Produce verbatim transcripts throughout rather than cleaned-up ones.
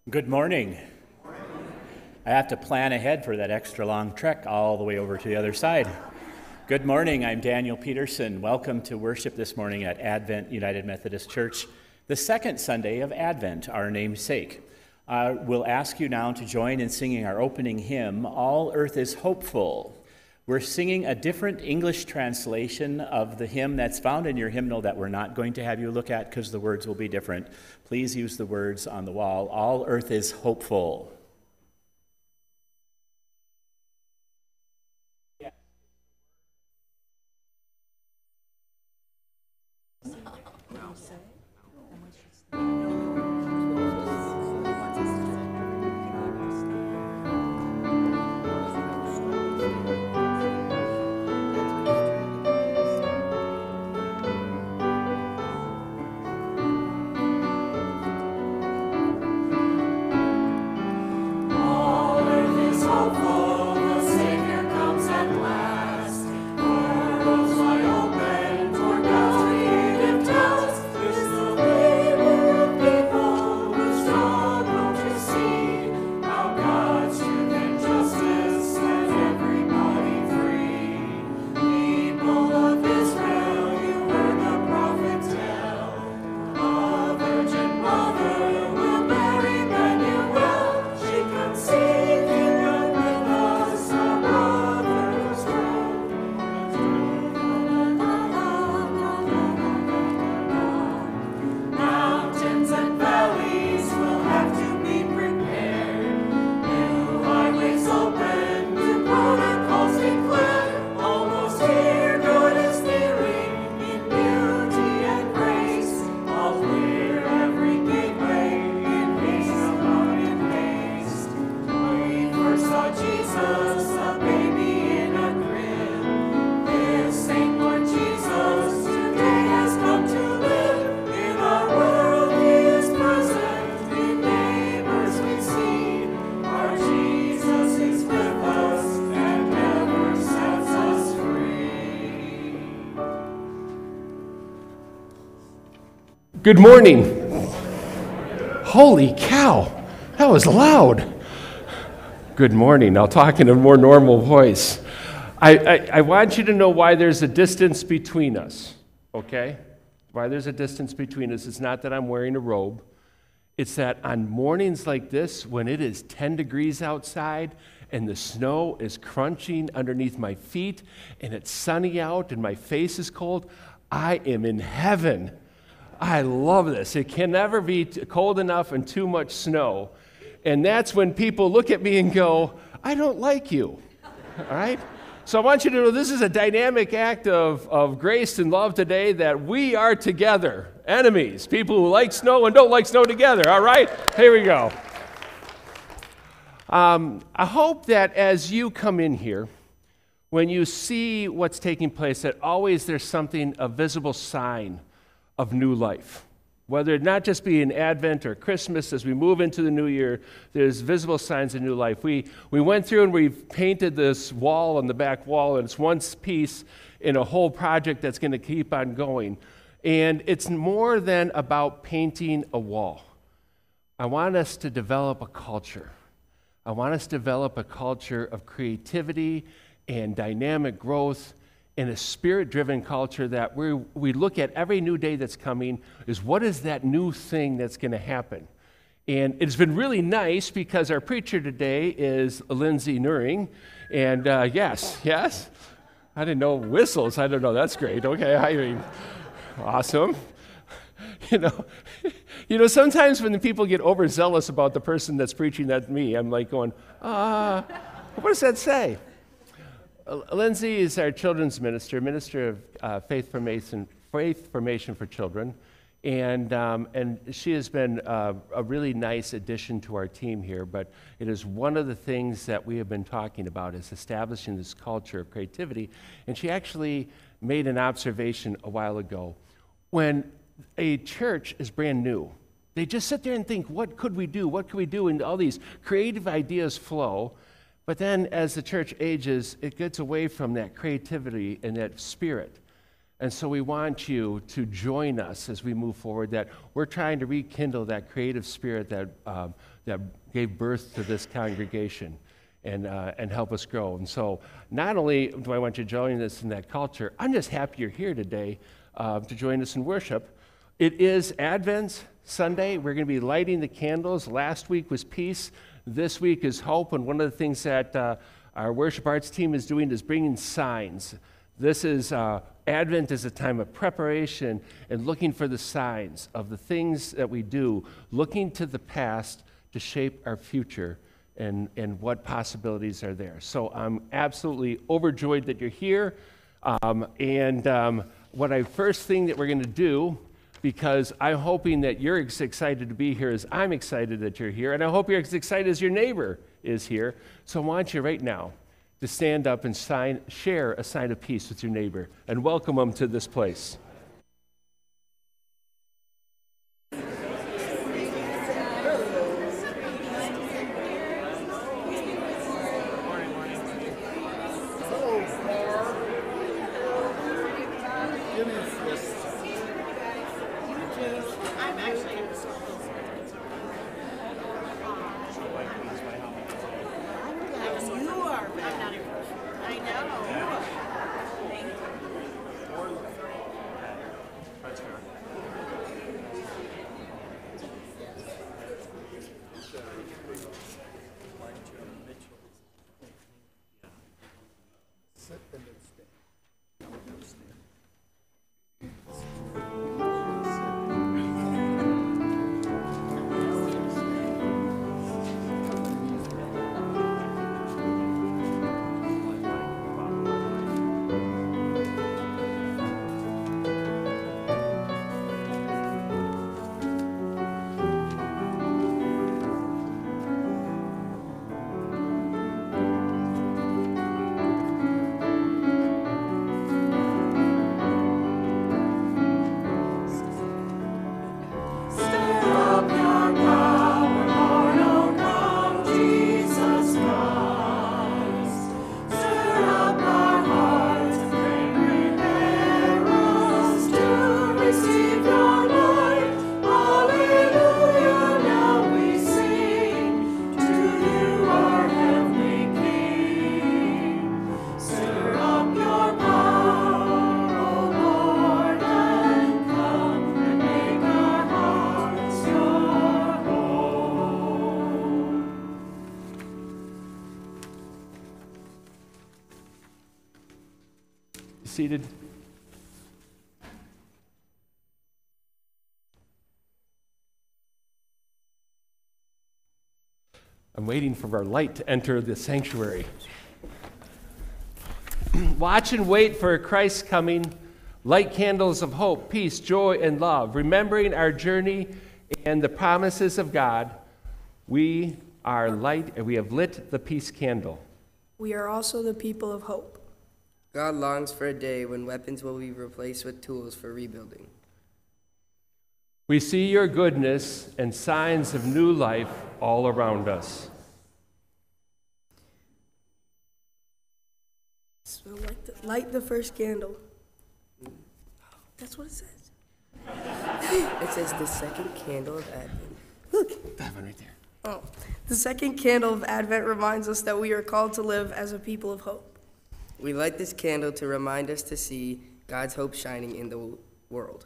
Good morning. I have to plan ahead for that extra long trek all the way over to the other side. Good morning, I'm Daniel Peterson. Welcome to worship this morning at Advent United Methodist Church, the second Sunday of Advent, our namesake. Uh, we'll ask you now to join in singing our opening hymn, All Earth is Hopeful. We're singing a different English translation of the hymn that's found in your hymnal that we're not going to have you look at because the words will be different. Please use the words on the wall. All earth is hopeful. Good morning. Holy cow, that was loud. Good morning. I'll talk in a more normal voice. I, I, I want you to know why there's a distance between us, okay? Why there's a distance between us. It's not that I'm wearing a robe. It's that on mornings like this, when it is ten degrees outside and the snow is crunching underneath my feet and it's sunny out and my face is cold, I am in heaven. I love this. It can never be cold enough and too much snow. And that's when people look at me and go, I don't like you. All right? So I want you to know this is a dynamic act of, of grace and love today that we are together. Enemies, people who like snow and don't like snow together. All right? Here we go. Um, I hope that as you come in here, when you see what's taking place, that always there's something, a visible sign of new life. Whether it not just be in Advent or Christmas, as we move into the new year, there's visible signs of new life. We we went through and we've painted this wall on the back wall, and it's one piece in a whole project that's going to keep on going. And it's more than about painting a wall. I want us to develop a culture. I want us to develop a culture of creativity and dynamic growth in a spirit-driven culture that we we look at every new day that's coming is what is that new thing that's going to happen. And it's been really nice because our preacher today is Lindsay Nuring. And uh, yes, yes, I didn't know whistles. I don't know. That's great. Okay, I mean, awesome. You know, you know. Sometimes when the people get overzealous about the person that's preaching, that's me. I'm like going, ah, uh, what does that say? Lindsay is our children's minister, minister of uh, faith formation, faith formation for children, and um, and she has been uh, a really nice addition to our team here. But it is one of the things that we have been talking about is establishing this culture of creativity. And she actually made an observation a while ago. When a church is brand new, they just sit there and think, what could we do? What could we do? And all these creative ideas flow. But then as the church ages, it gets away from that creativity and that spirit. And so we want you to join us as we move forward, that we're trying to rekindle that creative spirit that, um, that gave birth to this congregation and, uh, and help us grow. And so not only do I want you to join us in that culture, I'm just happy you're here today uh, to join us in worship. It is Advent Sunday. We're going to be lighting the candles. Last week was peace. This week is hope. And one of the things that uh, our worship arts team is doing is bringing signs. This is uh, Advent is a time of preparation and looking for the signs of the things that we do, looking to the past to shape our future and, and what possibilities are there. So I'm absolutely overjoyed that you're here. Um, and um, what I first thing that we're going to do, because I'm hoping that you're as excited to be here as I'm excited that you're here, and I hope you're as excited as your neighbor is here. So I want you right now to stand up and sign, share a sign of peace with your neighbor and welcome them to this place. Seated. I'm waiting for our light to enter the sanctuary. Watch and wait for Christ's coming. Light candles of hope, peace, joy, and love. Remembering our journey and the promises of God, we are light and we have lit the peace candle. We are also the people of hope. God longs for a day when weapons will be replaced with tools for rebuilding. We see your goodness and signs of new life all around us. So light the, light the first candle. That's what it says. It says the second candle of Advent. Look. That one right there. Oh. The second candle of Advent reminds us that we are called to live as a people of hope. We light this candle to remind us to see God's hope shining in the world.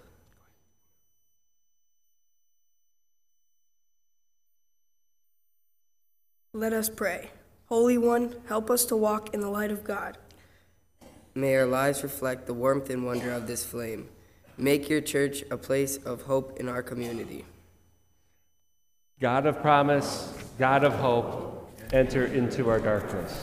Let us pray. Holy One, help us to walk in the light of God. May our lives reflect the warmth and wonder of this flame. Make your church a place of hope in our community. God of promise, God of hope, enter into our darkness.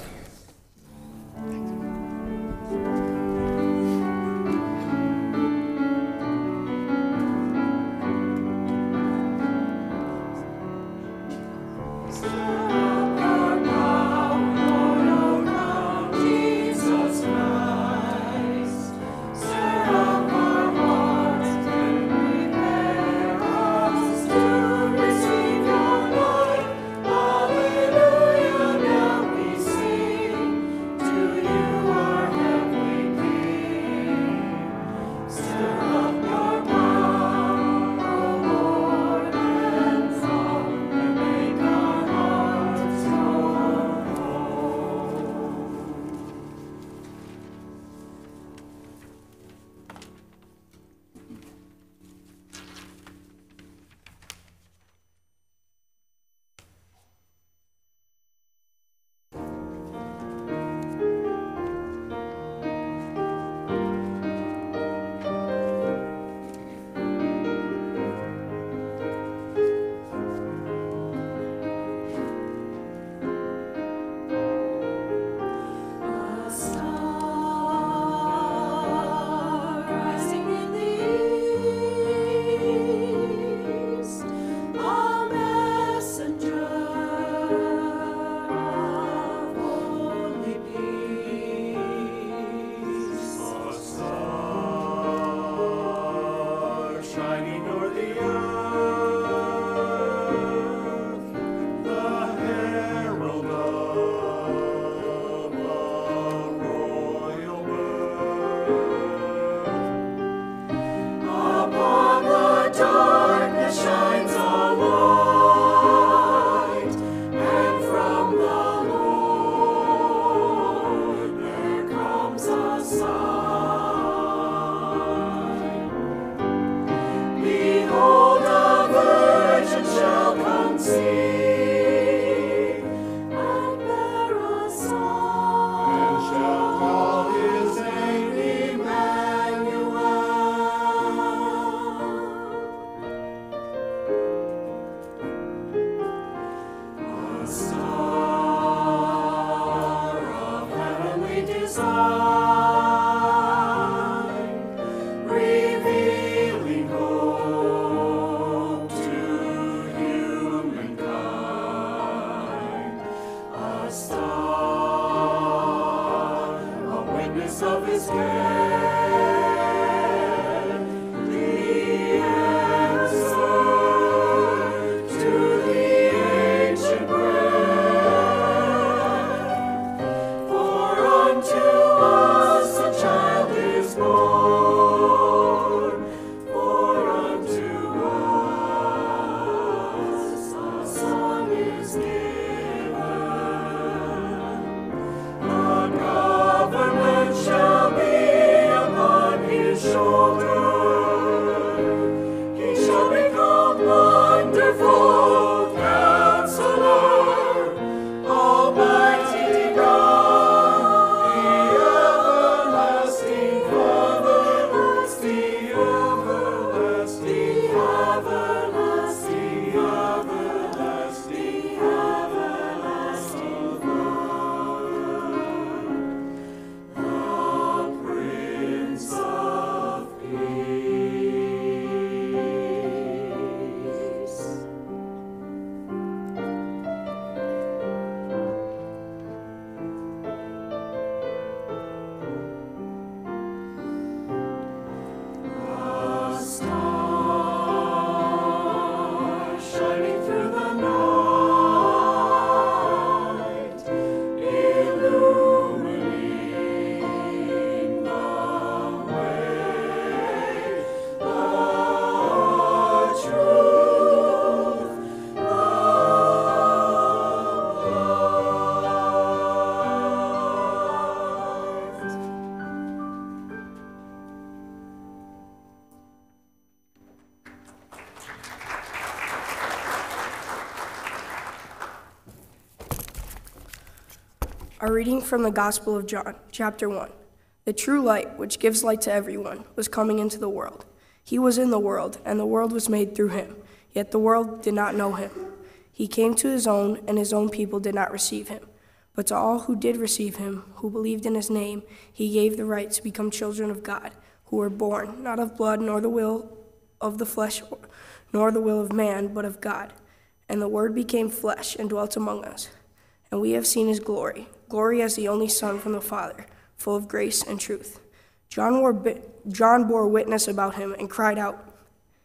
A reading from the Gospel of John, chapter one. The true light, which gives light to everyone, was coming into the world. He was in the world, and the world was made through him, yet the world did not know him. He came to his own, and his own people did not receive him. But to all who did receive him, who believed in his name, he gave the right to become children of God, who were born, not of blood, nor the will of the flesh, nor the will of man, but of God. And the Word became flesh and dwelt among us. And we have seen his glory, glory as the only Son from the Father, full of grace and truth. John bore, John bore witness about him and cried out,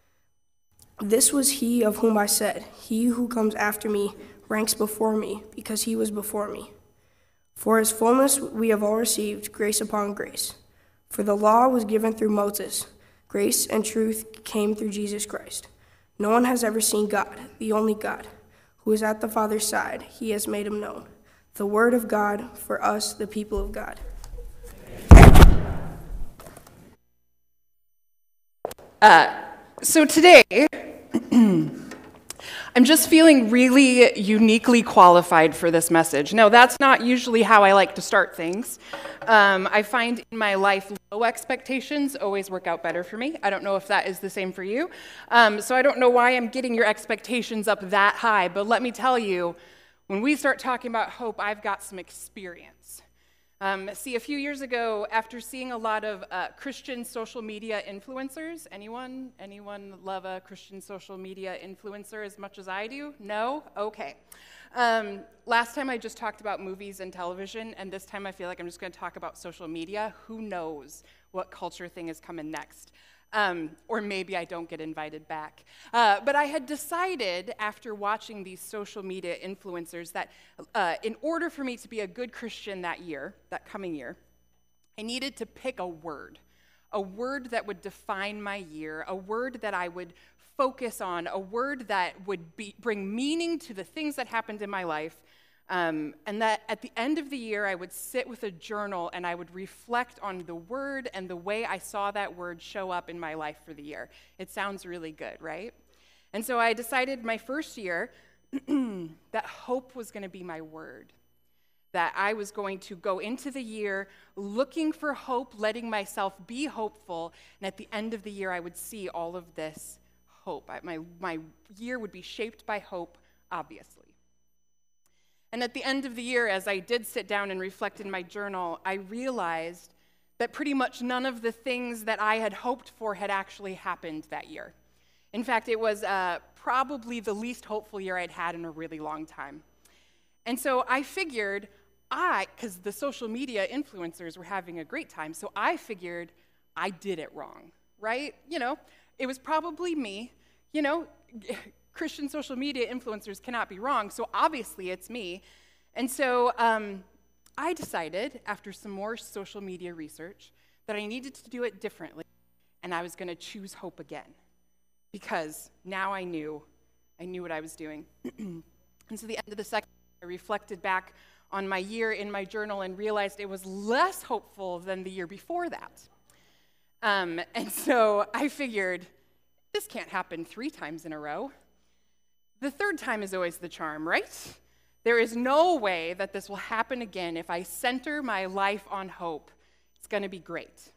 "This was he of whom I said, 'He who comes after me ranks before me, because he was before me.' For his fullness we have all received grace upon grace. For the law was given through Moses, grace and truth came through Jesus Christ. No one has ever seen God, the only God, who is at the Father's side. He has made him known. The word of God for us, the people of God." Uh, so today, I'm just feeling really uniquely qualified for this message. Now, that's not usually how I like to start things. Um, I find in my life low expectations always work out better for me. I don't know if that is the same for you. Um, so I don't know why I'm getting your expectations up that high, but let me tell you, when we start talking about hope, I've got some experience. Um, see, a few years ago, after seeing a lot of uh, Christian social media influencers, anyone, anyone love a Christian social media influencer as much as I do? No? Okay. Um, last time I just talked about movies and television, and this time I feel like I'm just going to talk about social media. Who knows what culture thing is coming next? Um, or maybe I don't get invited back. Uh, but I had decided after watching these social media influencers that uh, in order for me to be a good Christian that year, that coming year, I needed to pick a word, a word that would define my year, a word that I would focus on, a word that would be, bring meaning to the things that happened in my life. Um, and that at the end of the year, I would sit with a journal and I would reflect on the word and the way I saw that word show up in my life for the year. It sounds really good, right? And so I decided my first year that hope was going to be my word, that I was going to go into the year looking for hope, letting myself be hopeful, and at the end of the year I would see all of this hope. I, my, my year would be shaped by hope, obviously. And at the end of the year, as I did sit down and reflect in my journal, I realized that pretty much none of the things that I had hoped for had actually happened that year. In fact, it was uh, probably the least hopeful year I'd had in a really long time. And so I figured I, because the social media influencers were having a great time, so I figured I did it wrong, right? You know, it was probably me. You know, Christian social media influencers cannot be wrong, so obviously it's me. And so um, I decided, after some more social media research, that I needed to do it differently, and I was going to choose hope again, because now I knew, I knew what I was doing. And so at the end of the second, I reflected back on my year in my journal and realized it was less hopeful than the year before that. Um, and so I figured, this can't happen three times in a row. The third time is always the charm, right? There is no way that this will happen again if I center my life on hope. It's going to be great.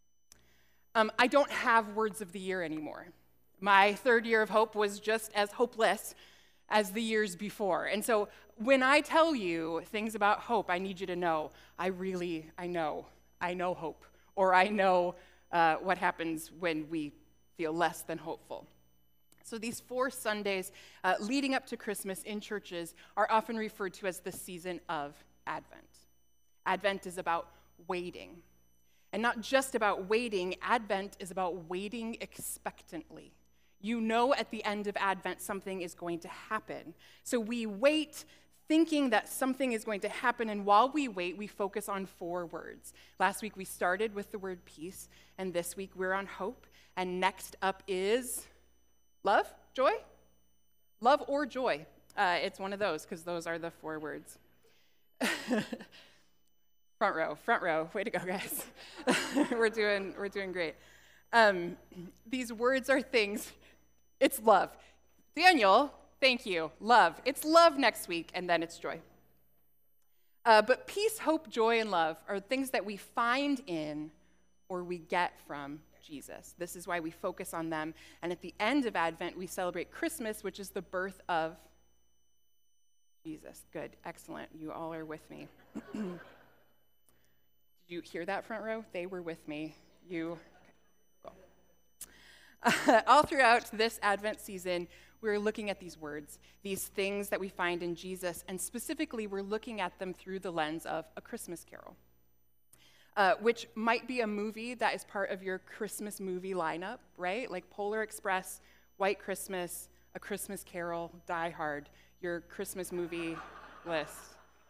Um, I don't have words of the year anymore. My third year of hope was just as hopeless as the years before. And so when I tell you things about hope, I need you to know, I really, I know, I know hope, or I know uh, what happens when we feel less than hopeful. So these four Sundays uh, leading up to Christmas in churches are often referred to as the season of Advent. Advent is about waiting. And not just about waiting, Advent is about waiting expectantly. You know at the end of Advent something is going to happen. So we wait thinking that something is going to happen, and while we wait, we focus on four words. Last week we started with the word peace, and this week we're on hope, and next up is love, joy? Love or joy. Uh, it's one of those, because those are the four words. Front row, front row. Way to go, guys. we're doing, we're doing great. Um, these words are things. It's love. Daniel, thank you. Love. It's love next week, and then it's joy. Uh, but peace, hope, joy, and love are things that we find in or we get from Jesus. This is why we focus on them. And at the end of Advent, we celebrate Christmas, which is the birth of Jesus. Good. Excellent. You all are with me. Did you hear that, front row? They were with me. You... Uh, all throughout this Advent season, we're looking at these words, these things that we find in Jesus, and specifically, we're looking at them through the lens of A Christmas Carol, uh, which might be a movie that is part of your Christmas movie lineup, right? Like Polar Express, White Christmas, A Christmas Carol, Die Hard, your Christmas movie list.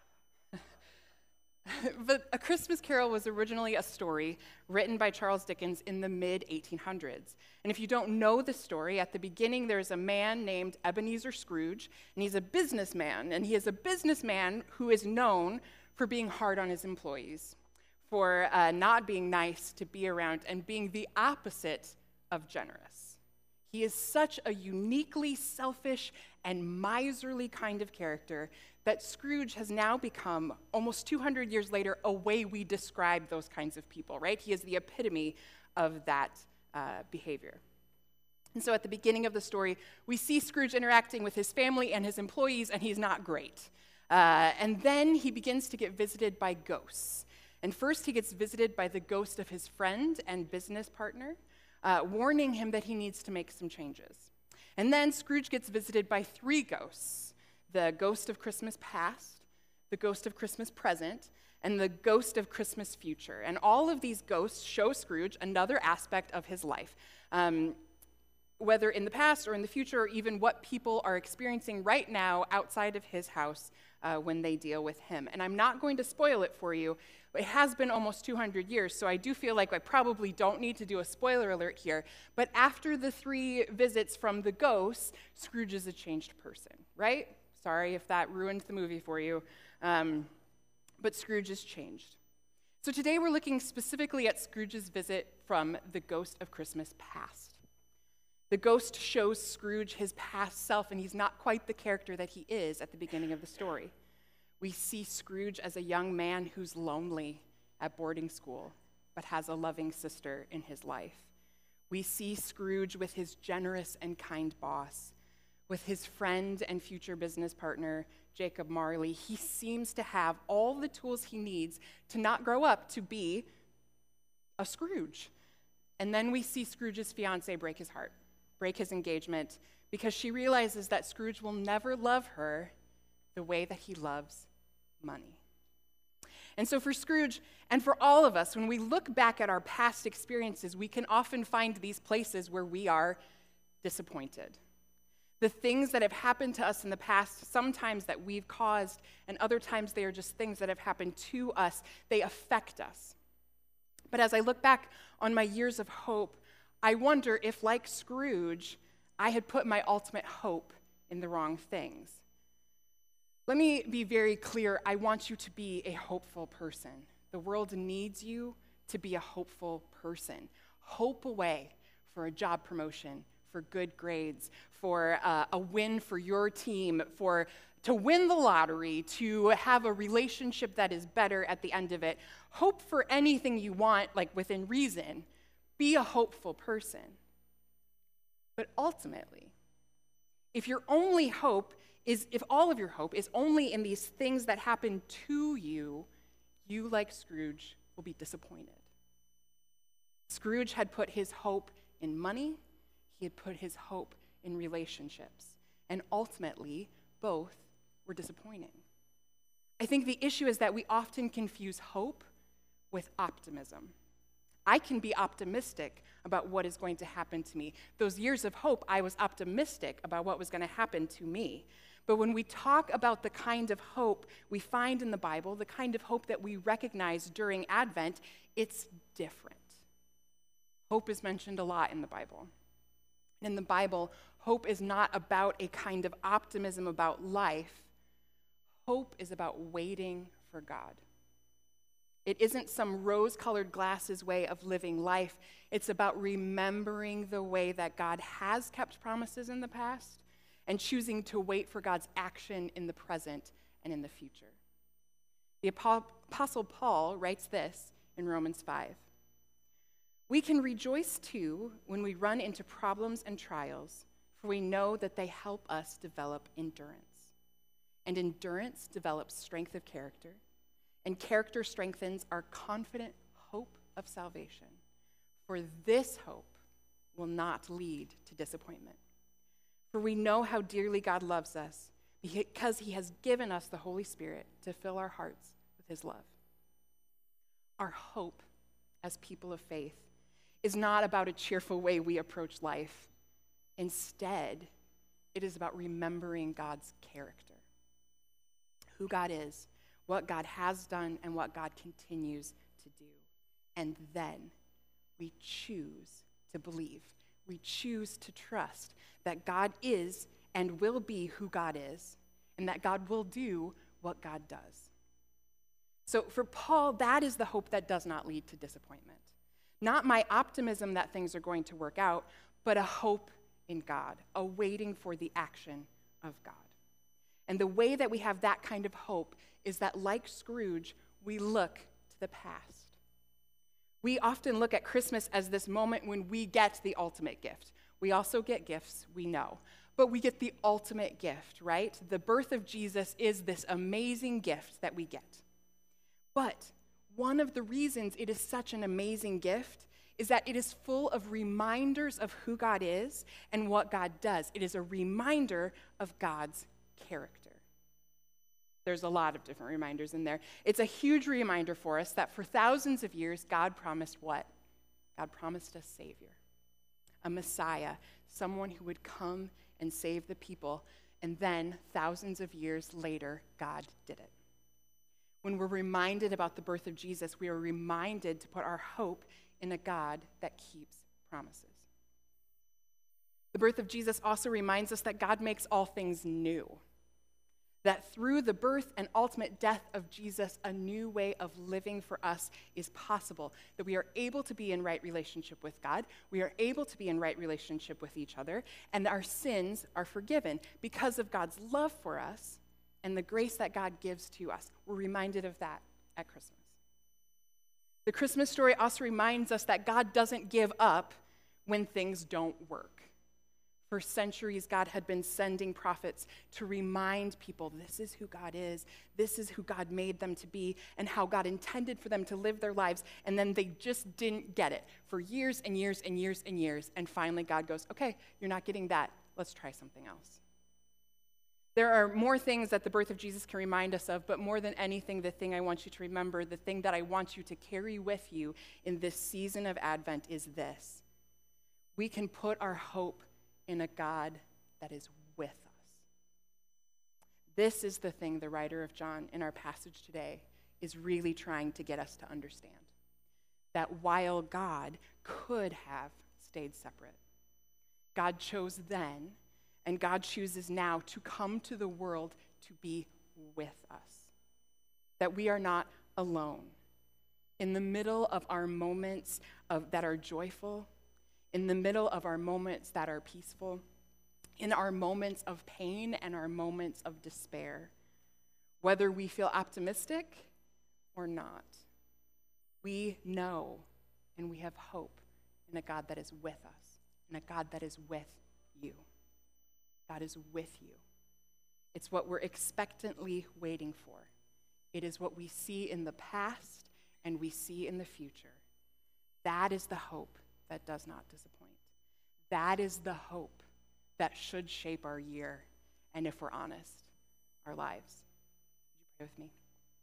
But A Christmas Carol was originally a story written by Charles Dickens in the mid eighteen hundreds. And if you don't know the story, at the beginning there's a man named Ebenezer Scrooge, and he's a businessman. And he is a businessman who is known for being hard on his employees, for uh, not being nice to be around, and being the opposite of generous. He is such a uniquely selfish and miserly kind of character that Scrooge has now become, almost two hundred years later, a way we describe those kinds of people, right? He is the epitome of that uh, behavior. And so at the beginning of the story, we see Scrooge interacting with his family and his employees, and he's not great. Uh, and then he begins to get visited by ghosts. And first he gets visited by the ghost of his friend and business partner, Uh, warning him that he needs to make some changes. And then Scrooge gets visited by three ghosts, the ghost of Christmas past, the ghost of Christmas present, and the ghost of Christmas future. And all of these ghosts show Scrooge another aspect of his life, um, whether in the past or in the future, or even what people are experiencing right now outside of his house uh, when they deal with him. And I'm not going to spoil it for you. It has been almost two hundred years, so I do feel like I probably don't need to do a spoiler alert here. But after the three visits from the ghosts, Scrooge is a changed person, right? Sorry if that ruined the movie for you, um, but Scrooge is changed. So today we're looking specifically at Scrooge's visit from the ghost of Christmas past. The ghost shows Scrooge his past self, and he's not quite the character that he is at the beginning of the story. We see Scrooge as a young man who's lonely at boarding school, but has a loving sister in his life. We see Scrooge with his generous and kind boss, with his friend and future business partner, Jacob Marley. He seems to have all the tools he needs to not grow up to be a Scrooge. And then we see Scrooge's fiancée break his heart, break his engagement, because she realizes that Scrooge will never love her the way that he loves money. And so for Scrooge, and for all of us, when we look back at our past experiences, we can often find these places where we are disappointed. The things that have happened to us in the past, sometimes that we've caused, and other times they are just things that have happened to us, they affect us. But as I look back on my years of hope, I wonder if, like Scrooge, I had put my ultimate hope in the wrong things. Let me be very clear. I want you to be a hopeful person. The world needs you to be a hopeful person. Hope away for a job promotion, for good grades, for uh, a win for your team, for to win the lottery, to have a relationship that is better at the end of it. Hope for anything you want, like within reason. Be a hopeful person. But ultimately, if your only hope is, if all of your hope is only in these things that happen to you, you, like Scrooge, will be disappointed. Scrooge had put his hope in money. He had put his hope in relationships. And ultimately, both were disappointing. I think the issue is that we often confuse hope with optimism. I can be optimistic about what is going to happen to me. Those years of hope, I was optimistic about what was going to happen to me. But when we talk about the kind of hope we find in the Bible, the kind of hope that we recognize during Advent, it's different. Hope is mentioned a lot in the Bible. In the Bible, hope is not about a kind of optimism about life. Hope is about waiting for God. It isn't some rose-colored glasses way of living life. It's about remembering the way that God has kept promises in the past and choosing to wait for God's action in the present and in the future. The Apostle Paul writes this in Romans five. We can rejoice too when we run into problems and trials, for we know that they help us develop endurance. And endurance develops strength of character. And character strengthens our confident hope of salvation. For this hope will not lead to disappointment. For we know how dearly God loves us, because he has given us the Holy Spirit to fill our hearts with his love. Our hope as people of faith is not about a cheerful way we approach life. Instead, it is about remembering God's character, who God is, what God has done, and what God continues to do. And then we choose to believe. We choose to trust that God is and will be who God is, and that God will do what God does. So for Paul, that is the hope that does not lead to disappointment. Not my optimism that things are going to work out, but a hope in God, a waiting for the action of God. And the way that we have that kind of hope is that, like Scrooge, we look to the past. We often look at Christmas as this moment when we get the ultimate gift. We also get gifts, we know, but we get the ultimate gift, right? The birth of Jesus is this amazing gift that we get. But one of the reasons it is such an amazing gift is that it is full of reminders of who God is and what God does. It is a reminder of God's character. There's a lot of different reminders in there. It's a huge reminder for us that for thousands of years, God promised what? God promised a Savior, a Messiah, someone who would come and save the people. And then, thousands of years later, God did it. When we're reminded about the birth of Jesus, we are reminded to put our hope in a God that keeps promises. The birth of Jesus also reminds us that God makes all things new. That through the birth and ultimate death of Jesus, a new way of living for us is possible. That we are able to be in right relationship with God, we are able to be in right relationship with each other, and our sins are forgiven because of God's love for us and the grace that God gives to us. We're reminded of that at Christmas. The Christmas story also reminds us that God doesn't give up when things don't work. For centuries, God had been sending prophets to remind people this is who God is, this is who God made them to be, and how God intended for them to live their lives, and then they just didn't get it for years and years and years and years, and finally God goes, okay, you're not getting that, let's try something else. There are more things that the birth of Jesus can remind us of, but more than anything, the thing I want you to remember, the thing that I want you to carry with you in this season of Advent is this. We can put our hope in a God that is with us. This is the thing the writer of John in our passage today is really trying to get us to understand. That while God could have stayed separate, God chose then, and God chooses now to come to the world to be with us. That we are not alone. In the middle of our moments of, that are joyful, in the middle of our moments that are peaceful, in our moments of pain and our moments of despair, whether we feel optimistic or not, we know and we have hope in a God that is with us, and a God that is with you. God is with you. It's what we're expectantly waiting for. It is what we see in the past and we see in the future. That is the hope that does not disappoint. That is the hope that should shape our year, and if we're honest, our lives. Would you pray with me?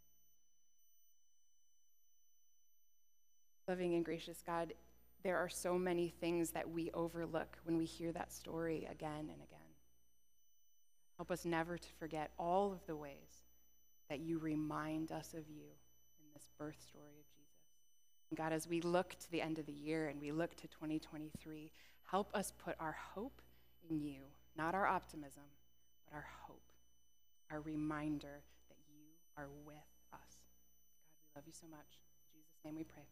Loving and gracious God, there are so many things that we overlook when we hear that story again and again. Help us never to forget all of the ways that you remind us of you in this birth story of Jesus. And God, as we look to the end of the year and we look to twenty twenty-three, help us put our hope in you, not our optimism, but our hope, our reminder that you are with us. God, we love you so much. In Jesus' name we pray.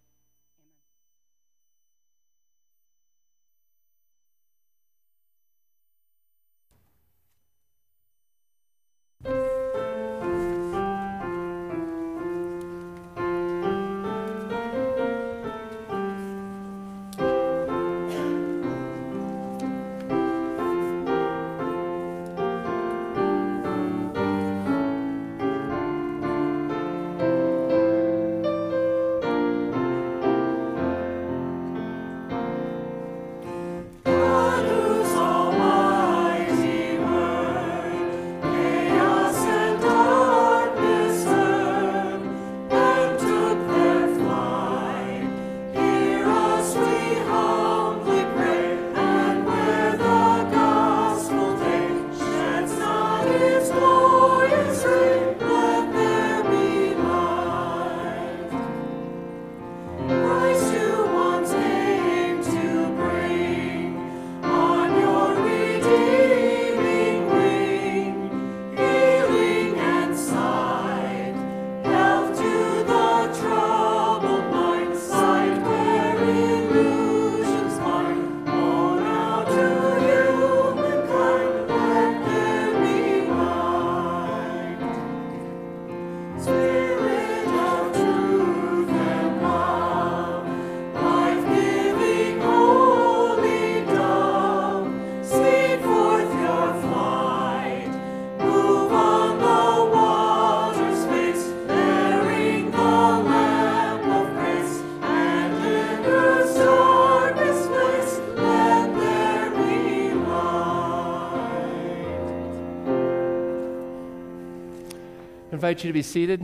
I invite you to be seated.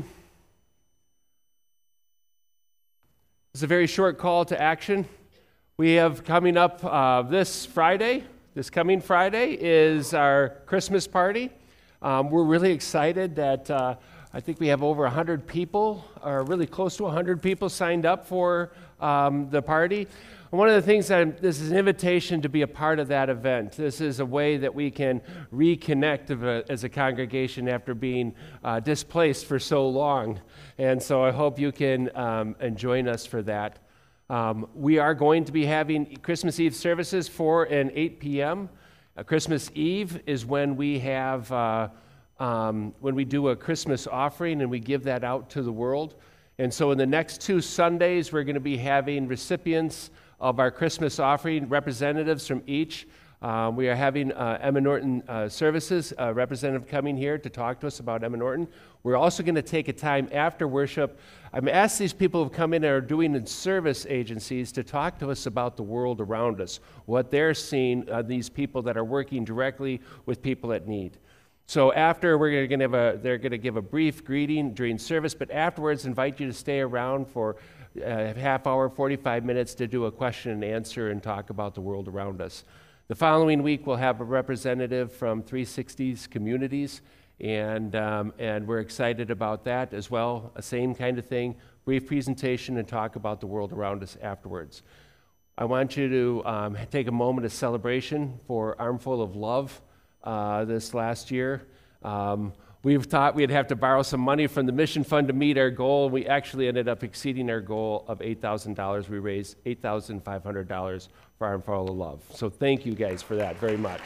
It's a very short call to action. We have coming up uh, this Friday, this coming Friday, is our Christmas party. Um, we're really excited that uh, I think we have over one hundred people, or really close to one hundred people signed up for um, the party. One of the things that I'm, this is an invitation to be a part of that event. This is a way that we can reconnect of a, as a congregation after being uh, displaced for so long. And so I hope you can um, and join us for that. Um, we are going to be having Christmas Eve services four and eight p.m. Uh, Christmas Eve is when we have uh, um, when we do a Christmas offering and we give that out to the world. And so in the next two Sundays, we're going to be having recipients of our Christmas offering, representatives from each. Um, we are having uh, Emma Norton uh, Services, a representative coming here to talk to us about Emma Norton. We're also going to take a time after worship. I'm asked these people who have come in and are doing in service agencies to talk to us about the world around us, what they're seeing, uh, these people that are working directly with people at need. So after, we're going to have a, they're going to give a brief greeting during service, but afterwards invite you to stay around for a half hour, forty-five minutes to do a question and answer and talk about the world around us. The following week, we'll have a representative from three sixties Communities, and, um, and we're excited about that as well. A same kind of thing, brief presentation and talk about the world around us afterwards. I want you to um, take a moment of celebration for Armful of Love uh, this last year. Um, We've thought we'd have to borrow some money from the mission fund to meet our goal. We actually ended up exceeding our goal of eight thousand dollars. We raised eight thousand five hundred dollars for Armful of Love. So thank you guys for that very much.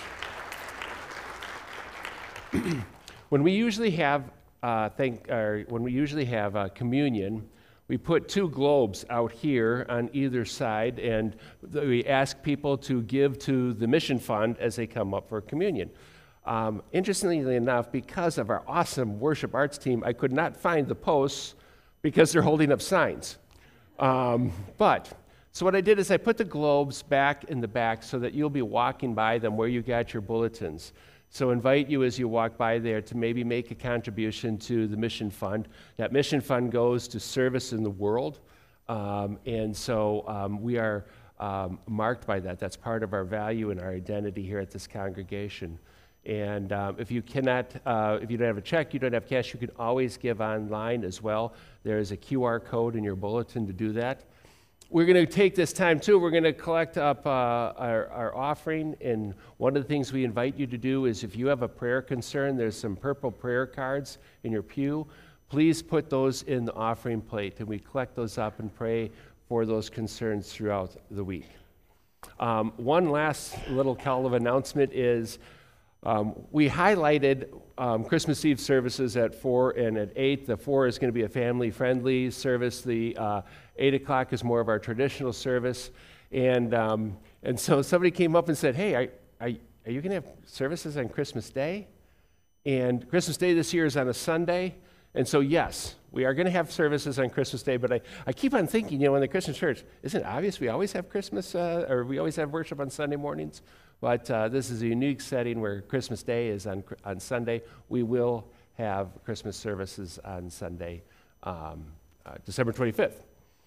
When we usually have, uh, thank, or when we usually have uh, communion, we put two globes out here on either side, and we ask people to give to the mission fund as they come up for communion. Um, interestingly enough, because of our awesome worship arts team, I could not find the posts because they're holding up signs. Um, but, so what I did is I put the globes back in the back so that you'll be walking by them where you got your bulletins. So invite you as you walk by there to maybe make a contribution to the mission fund. That mission fund goes to service in the world. Um, and so um, we are um, marked by that. That's part of our value and our identity here at this congregation. And um, if you cannot, uh, if you don't have a check, you don't have cash, you can always give online as well. There is a Q R code in your bulletin to do that. We're going to take this time too. We're going to collect up uh, our, our offering. And one of the things we invite you to do is if you have a prayer concern, there's some purple prayer cards in your pew. Please put those in the offering plate, and we collect those up and pray for those concerns throughout the week. Um, one last little call of announcement is Um, we highlighted um, Christmas Eve services at four and at eight. The four is going to be a family-friendly service. The uh, eight o'clock is more of our traditional service. And um, and so somebody came up and said, hey, are, are, are you going to have services on Christmas Day? And Christmas Day this year is on a Sunday. And so, yes, we are going to have services on Christmas Day, but I, I keep on thinking, you know, in the Christian church, isn't it obvious we always have Christmas, uh, or we always have worship on Sunday mornings? But uh, this is a unique setting where Christmas Day is on, on Sunday. We will have Christmas services on Sunday, um, uh, December twenty-fifth.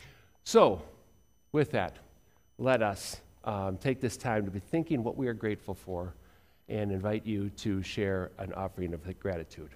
So, with that, let us um, take this time to be thinking what we are grateful for and invite you to share an offering of gratitude.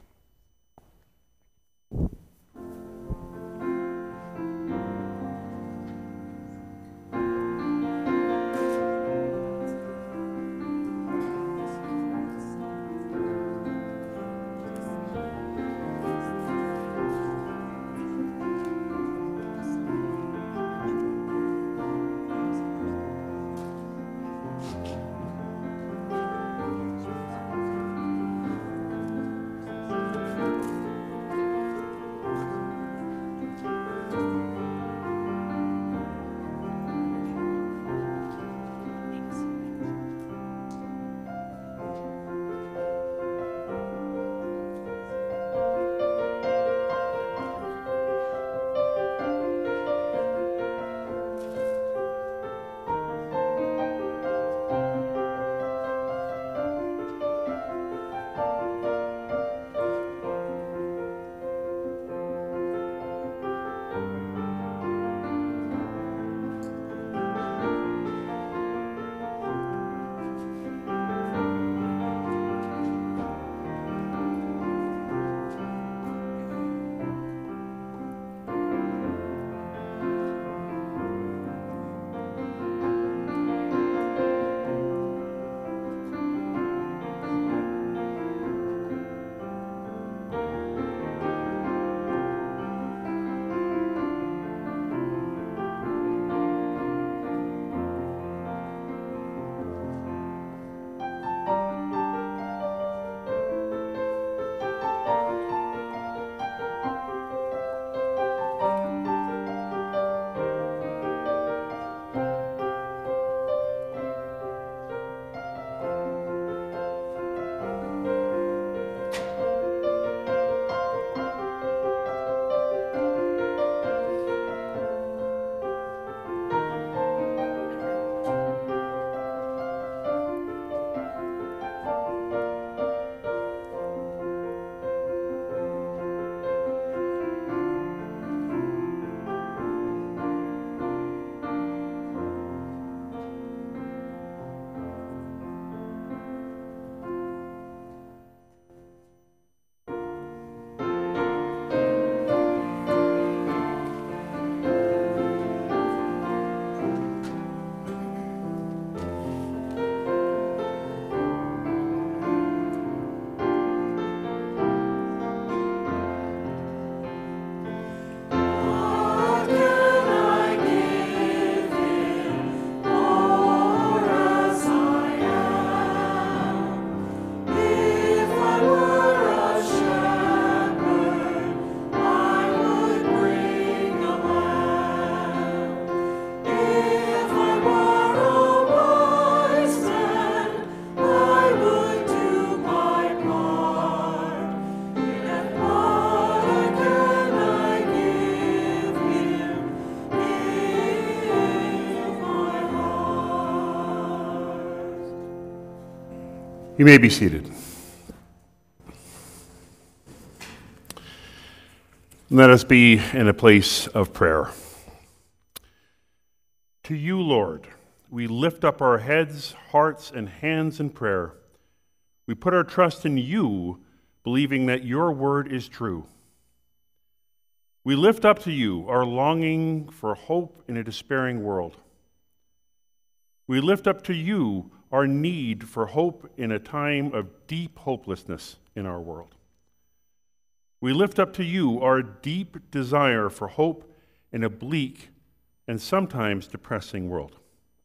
You may be seated. Let us be in a place of prayer. To you, Lord, we lift up our heads, hearts, and hands in prayer. We put our trust in you, believing that your word is true. We lift up to you our longing for hope in a despairing world. We lift up to you our need for hope in a time of deep hopelessness in our world. We lift up to you our deep desire for hope in a bleak and sometimes depressing world.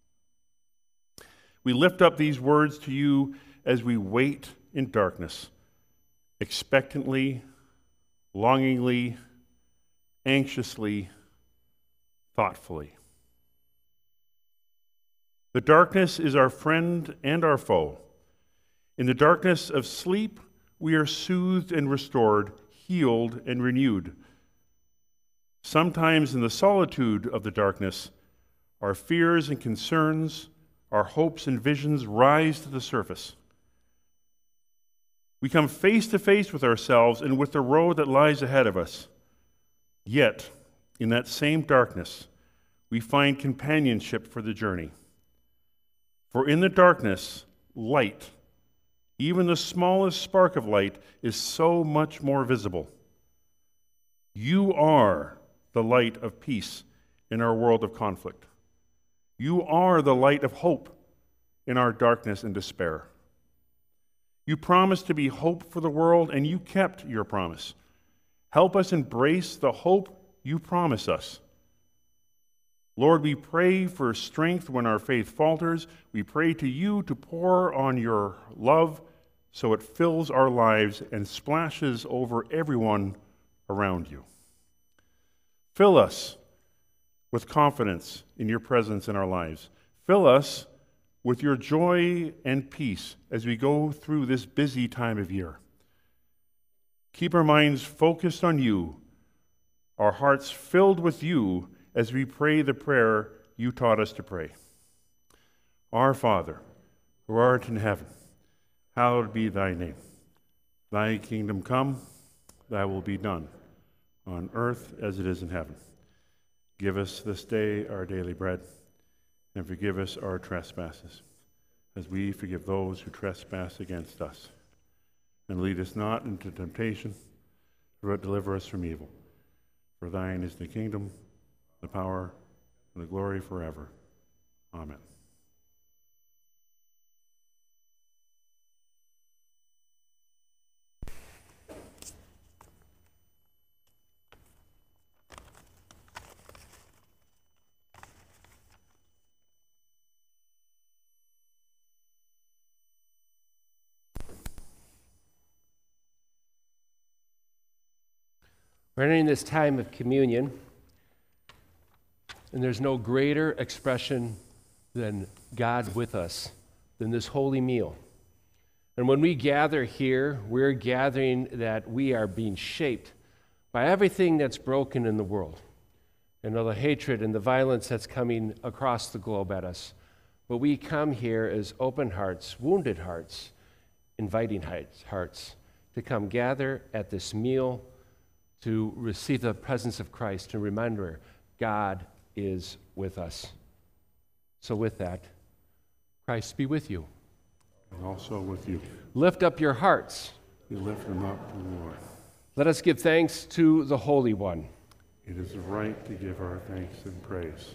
We lift up these words to you as we wait in darkness, expectantly, longingly, anxiously, thoughtfully. The darkness is our friend and our foe. In the darkness of sleep, we are soothed and restored, healed and renewed. Sometimes in the solitude of the darkness, our fears and concerns, our hopes and visions rise to the surface. We come face to face with ourselves and with the road that lies ahead of us. Yet, in that same darkness, we find companionship for the journey. For in the darkness, light, even the smallest spark of light, is so much more visible. You are the light of peace in our world of conflict. You are the light of hope in our darkness and despair. You promised to be hope for the world, and you kept your promise. Help us embrace the hope you promise us. Lord, we pray for strength when our faith falters. We pray to you to pour on your love so it fills our lives and splashes over everyone around you. Fill us with confidence in your presence in our lives. Fill us with your joy and peace as we go through this busy time of year. Keep our minds focused on you, our hearts filled with you as we pray the prayer you taught us to pray. Our Father, who art in heaven, hallowed be thy name. Thy kingdom come, thy will be done, on earth as it is in heaven. Give us this day our daily bread, and forgive us our trespasses, as we forgive those who trespass against us. And lead us not into temptation, but deliver us from evil. For thine is the kingdom, the power, and the glory forever. Amen. We're entering this time of communion, and there's no greater expression than God with us than this holy meal. And when we gather here, we're gathering that we are being shaped by everything that's broken in the world, and all the hatred and the violence that's coming across the globe at us. But we come here as open hearts, wounded hearts, inviting hearts to come gather at this meal to receive the presence of Christ, and remember, God is with us. So with that, Christ be with you. And also with you. Lift up your hearts. We lift them up to the Lord. Let us give thanks to the Holy One. It is right to give our thanks and praise.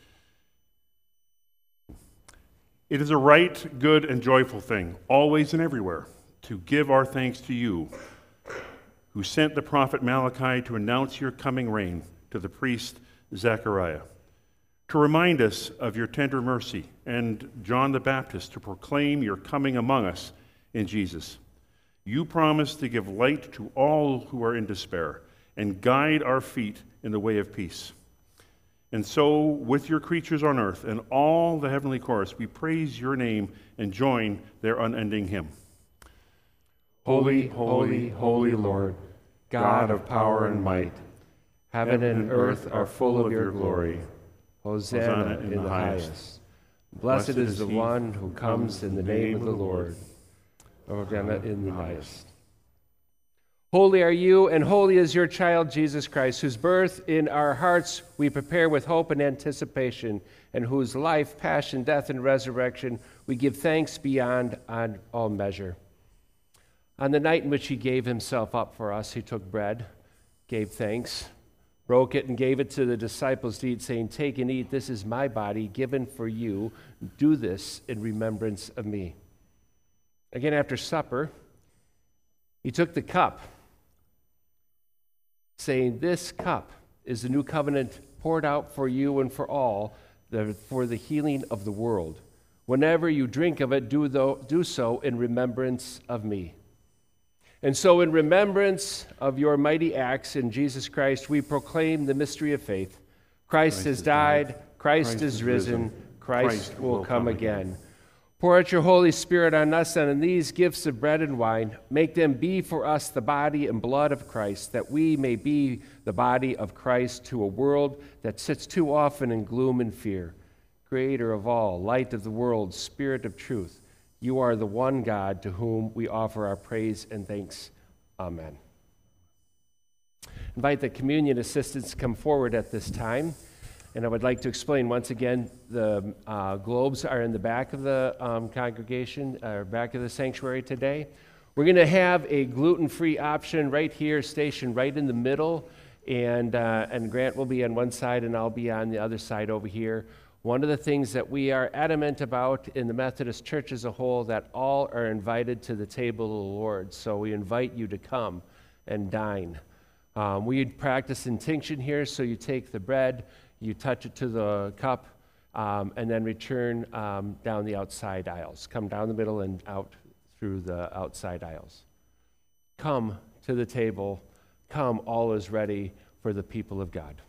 It is a right, good, and joyful thing, always and everywhere, to give our thanks to you, who sent the prophet Malachi to announce your coming reign to the priest Zechariah, to remind us of your tender mercy, and John the Baptist to proclaim your coming among us in Jesus. You promised to give light to all who are in despair and guide our feet in the way of peace. And so, with your creatures on earth and all the heavenly chorus, we praise your name and join their unending hymn. Holy, holy, holy Lord, God of power and might, heaven and earth are full of your glory. Hosanna in the highest. Blessed is the one who comes in the name of the Lord. Hosanna in the highest. Holy are you, and holy is your child, Jesus Christ, whose birth in our hearts we prepare with hope and anticipation, and whose life, passion, death, and resurrection we give thanks beyond on all measure. On the night in which he gave himself up for us, he took bread, gave thanks, broke it, and gave it to the disciples to eat, saying, "Take and eat, this is my body given for you. Do this in remembrance of me." Again, after supper, he took the cup, saying, "This cup is the new covenant poured out for you and for all the, for the healing of the world. Whenever you drink of it, do, tho- do so in remembrance of me." And so in remembrance of your mighty acts in Jesus Christ, we proclaim the mystery of faith. Christ, Christ has died, died. Christ, Christ is risen, risen. Christ, Christ will come again. again. Pour out your Holy Spirit on us and on these gifts of bread and wine. Make them be for us the body and blood of Christ, that we may be the body of Christ to a world that sits too often in gloom and fear. Creator of all, light of the world, Spirit of truth, you are the one God to whom we offer our praise and thanks. Amen. Invite the communion assistants to come forward at this time. And I would like to explain once again, the uh, globes are in the back of the um, congregation, or back of the sanctuary today. We're going to have a gluten-free option right here, stationed right in the middle, and, uh, and Grant will be on one side and I'll be on the other side over here. One of the things that we are adamant about in the Methodist Church as a whole, that all are invited to the table of the Lord. So we invite you to come and dine. Um, we practice intinction here, so you take the bread, you touch it to the cup, um, and then return um, down the outside aisles. Come down the middle and out through the outside aisles. Come to the table. Come, all is ready for the people of God.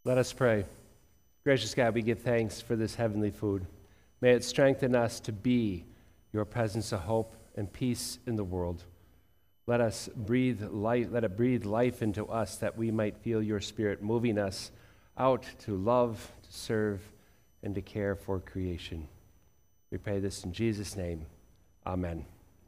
Let us pray. Gracious God, we give thanks for this heavenly food. May it strengthen us to be your presence of hope and peace in the world. Let us breathe life, let it breathe life into us that we might feel your Spirit moving us out to love, to serve, and to care for creation. We pray this in Jesus' name. Amen.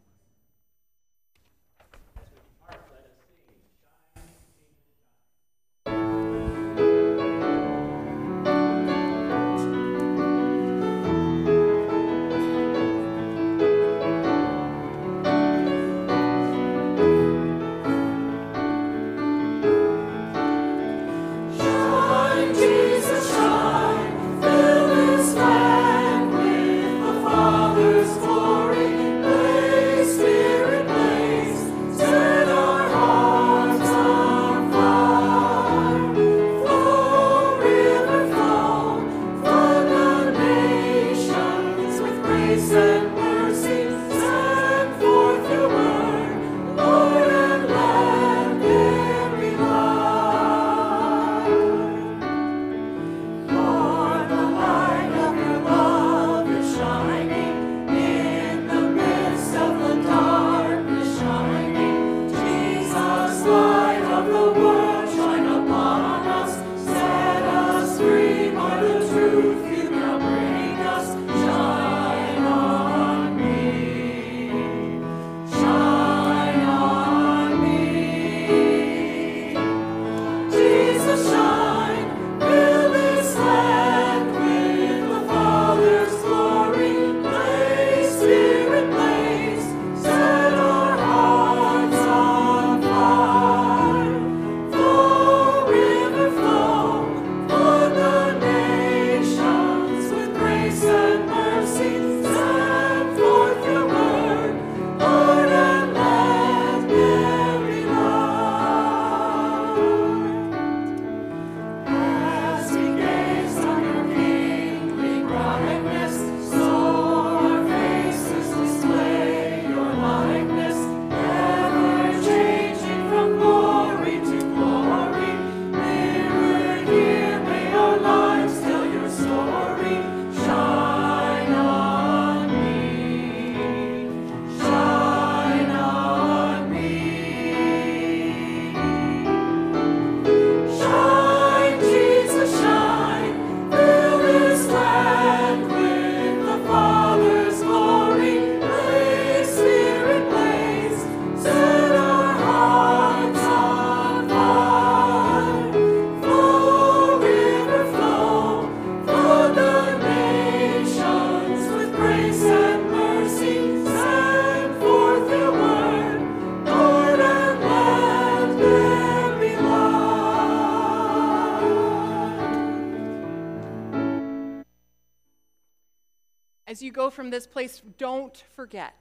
As you go from this place, don't forget,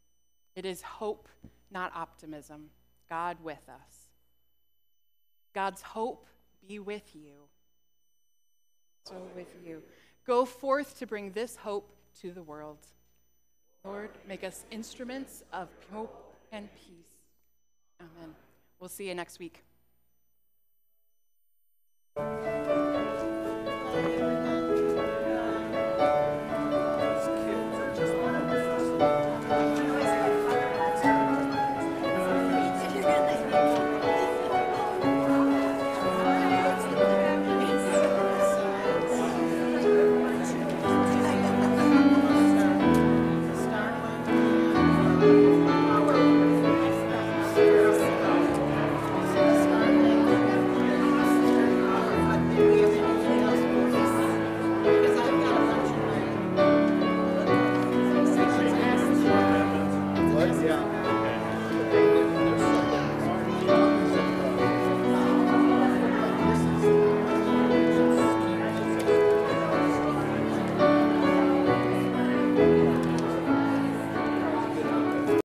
it is hope, not optimism. God with us. God's hope be with you. So with you. Go forth to bring this hope to the world. Lord, make us instruments of hope and peace. Amen. We'll see you next week.